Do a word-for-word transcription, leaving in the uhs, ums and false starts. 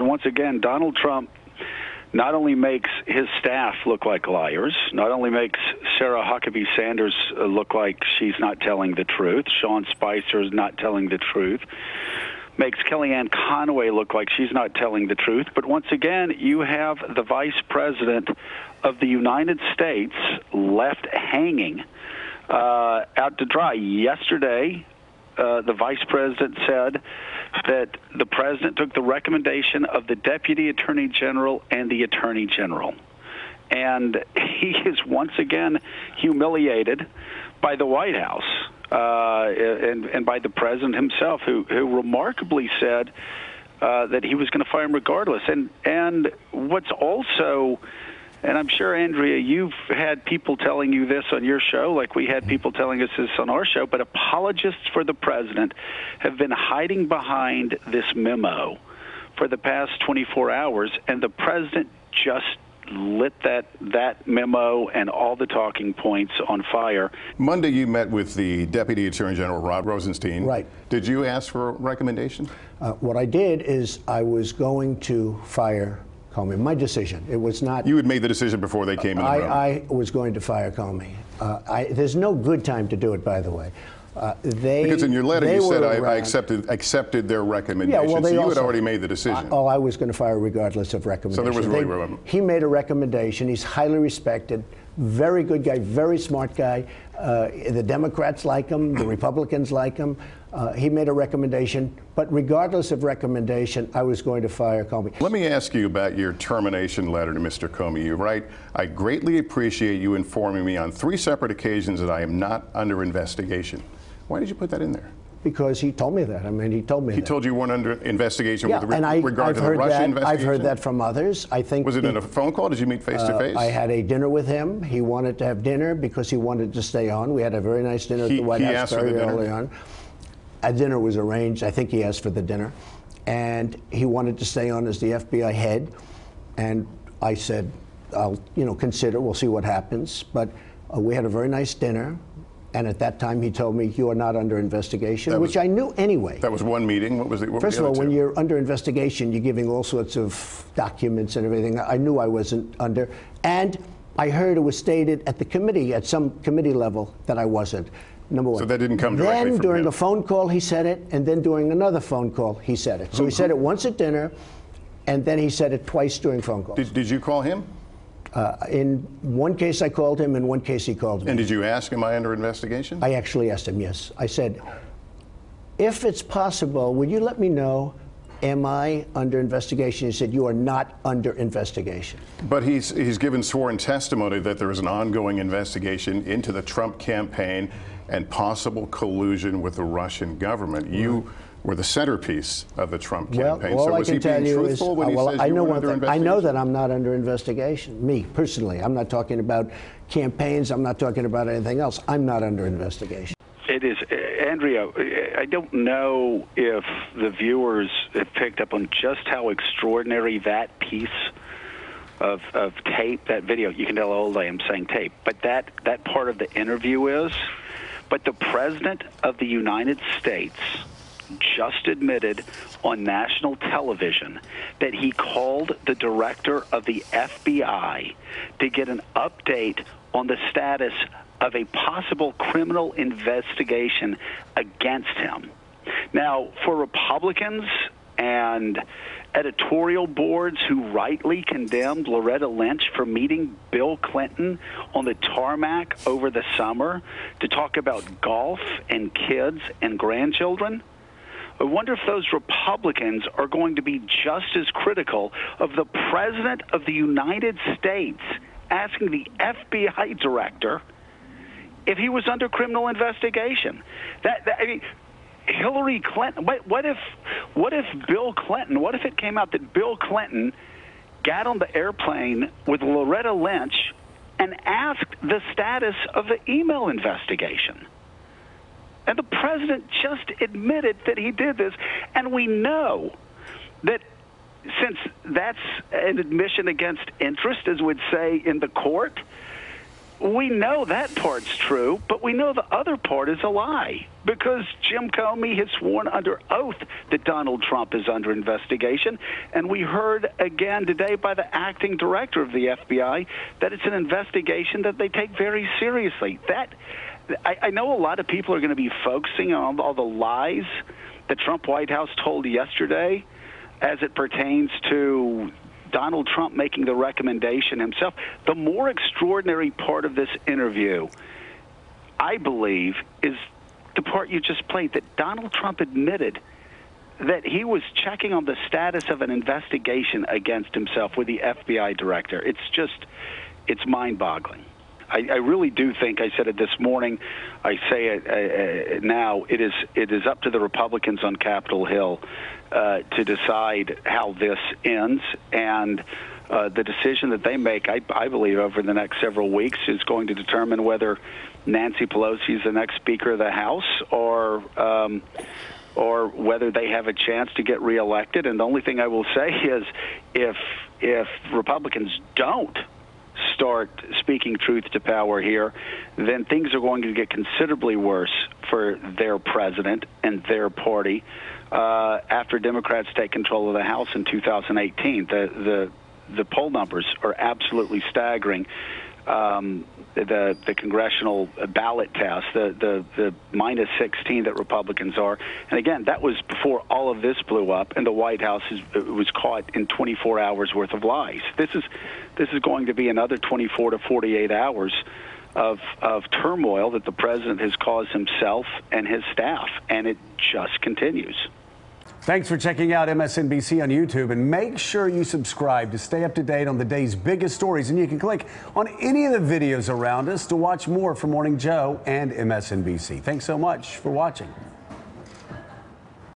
Once again, Donald Trump not only makes his staff look like liars, not only makes Sarah Huckabee Sanders look like she's not telling the truth, Sean Spicer is not telling the truth, makes Kellyanne Conway look like she's not telling the truth. But once again, you have the Vice President of the United States left hanging uh, out to dry. Yesterday, uh, the Vice President said that the President took the recommendation of the Deputy Attorney General and the Attorney General. And he is once again humiliated by the White House uh, and, and by the President himself, who, who remarkably said uh, that he was going to fire him regardless. And, and what's also, and I'm sure, Andrea, you've had people telling you this on your show, like we had people telling us this on our show, but apologists for the President have been hiding behind this memo for the past twenty-four hours, and the President just lit that that memo and all the talking points on fire. Monday, you met with the Deputy Attorney General, Rod Rosenstein. Right. Did you ask for a recommendation? Uh, what I did is I was going to fire Comey. My decision. It was not. You had made the decision before they came in the I, room. I was going to fire Comey. Uh, I, there's no good time to do it, by the way. Uh, they, because in your letter you said I, I around. accepted accepted their recommendation. Yeah, well, they so you also, had already made the decision. I, oh, I was going to fire regardless of recommendation. So there was really they, He made a recommendation. He's highly respected, very good guy, very smart guy. Uh, the Democrats like him, the Republicans like him. Uh, he made a recommendation, but regardless of recommendation, I was going to fire Comey. Let me ask you about your termination letter to Mister Comey. You write, I greatly appreciate you informing me on three separate occasions that I am not under investigation. Why did you put that in there? Because he told me that. I mean, he told me He that. told you you weren't under investigation yeah, with re and I, regard I've to the heard Russia that, investigation? I've heard that from others. I think. Was it he, in a phone call? Did you meet face to face? Uh, I had a dinner with him. He wanted to have dinner because he wanted to stay on. We had a very nice dinner he, at the White he House asked for very the dinner? early on. A dinner was arranged. I think he asked for the dinner. And he wanted to stay on as the F B I head. And I said, I'll, you know, consider, we'll see what happens. But uh, we had a very nice dinner. And at that time, he told me, you are not under investigation, was, which I knew anyway. That was one meeting. What was the, what First were the of all, other when two? you're under investigation, you're giving all sorts of documents and everything. I knew I wasn't under. And I heard it was stated at the committee, at some committee level, that I wasn't. Number one. So that didn't come directly Then from during him. a phone call, he said it, and then during another phone call, he said it. So Who, he said who? it once at dinner, and then he said it twice during phone calls. Did, did you call him? Uh, in one case, I called him. In one case, he called me. And did you ask, am I under investigation? I actually asked him, yes. I said, if it's possible, would you let me know, am I under investigation? He said, you are not under investigation. But he's, he's given sworn testimony that there is an ongoing investigation into the Trump campaign and possible collusion with the Russian government. You were the centerpiece of the Trump campaign. Well, all so I was can he tell being you is, truthful when uh, he well, says I you know were one under thing. I investigation? know that I'm not under investigation. Me personally, I'm not talking about campaigns. I'm not talking about anything else. I'm not under investigation. It is, Andrea, I don't know if the viewers have picked up on just how extraordinary that piece of, of tape, that video, you can tell how old I am saying tape, but that, that part of the interview is. But the President of the United States just admitted on national television that he called the director of the F B I to get an update on the status of a possible criminal investigation against him. Now, for Republicans and editorial boards who rightly condemned Loretta Lynch for meeting Bill Clinton on the tarmac over the summer to talk about golf and kids and grandchildren, I wonder if those Republicans are going to be just as critical of the President of the United States asking the F B I director if he was under criminal investigation. That, that I mean, Hillary Clinton, what, what if what if Bill Clinton, what if it came out that Bill Clinton got on the airplane with Loretta Lynch and asked the status of the email investigation? And the president just admitted that he did this. And we know that since that's an admission against interest, as we'd say in the court, we know that part's true, but we know the other part is a lie, because Jim Comey has sworn under oath that Donald Trump is under investigation, and we heard again today by the acting director of the F B I that it's an investigation that they take very seriously. That I, I know a lot of people are going to be focusing on all the lies the Trump White House told yesterday as it pertains to Donald Trump making the recommendation himself. The more extraordinary part of this interview, I believe, is the part you just played, that Donald Trump admitted that he was checking on the status of an investigation against himself with the F B I director. It's just, it's mind-boggling. I, I really do think, I said it this morning, I say it uh, now, it is it is up to the Republicans on Capitol Hill uh, to decide how this ends, and uh, the decision that they make, I, I believe, over the next several weeks is going to determine whether Nancy Pelosi is the next Speaker of the House, or um, or whether they have a chance to get reelected. And the only thing I will say is, if if Republicans don't start speaking truth to power here, then things are going to get considerably worse for their president and their party uh, after Democrats take control of the House in two thousand eighteen. The the the poll numbers are absolutely staggering. Um, the the congressional ballot test, the the the minus sixteen that Republicans are, and again, that was before all of this blew up, and the White House is, was caught in twenty-four hours worth of lies. This is this is going to be another twenty-four to forty-eight hours of of turmoil that the president has caused himself and his staff, and it just continues. Thanks for checking out M S N B C on YouTube, and make sure you subscribe to stay up to date on the day's biggest stories. And you can click on any of the videos around us to watch more from Morning Joe and M S N B C. Thanks so much for watching.